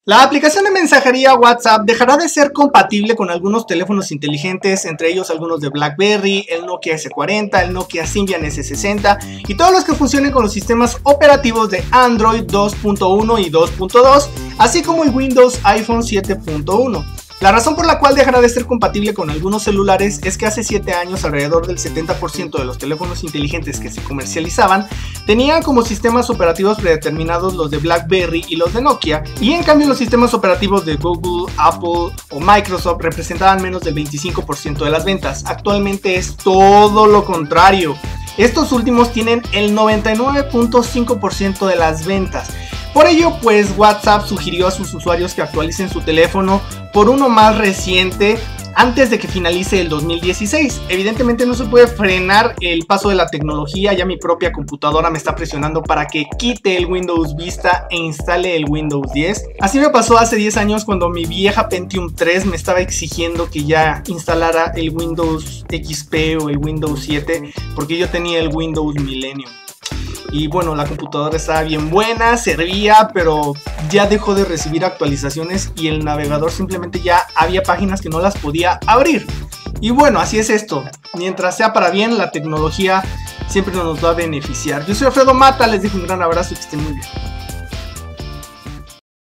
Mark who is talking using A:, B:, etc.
A: La aplicación de mensajería WhatsApp dejará de ser compatible con algunos teléfonos inteligentes, entre ellos algunos de BlackBerry, el Nokia S40, el Nokia Symbian S60 y todos los que funcionen con los sistemas operativos de Android 2.1 y 2.2, así como el Windows iPhone 7.1. La razón por la cual dejará de ser compatible con algunos celulares es que hace 7 años alrededor del 70% de los teléfonos inteligentes que se comercializaban tenían como sistemas operativos predeterminados los de BlackBerry y los de Nokia, y en cambio los sistemas operativos de Google, Apple o Microsoft representaban menos del 25% de las ventas. Actualmente es todo lo contrario. Estos últimos tienen el 99.5% de las ventas. Por ello, pues WhatsApp sugirió a sus usuarios que actualicen su teléfono por uno más reciente antes de que finalice el 2016. Evidentemente no se puede frenar el paso de la tecnología. Ya mi propia computadora me está presionando para que quite el Windows Vista e instale el Windows 10. Así me pasó hace 10 años cuando mi vieja Pentium 3 me estaba exigiendo que ya instalara el Windows XP o el Windows 7 porque yo tenía el Windows Millennium. Y bueno, la computadora estaba bien buena, servía, pero ya dejó de recibir actualizaciones y el navegador simplemente ya había páginas que no las podía abrir. Y bueno, así es esto. Mientras sea para bien, la tecnología siempre nos va a beneficiar. Yo soy Alfredo Mata, les dejo un gran abrazo y que estén muy bien.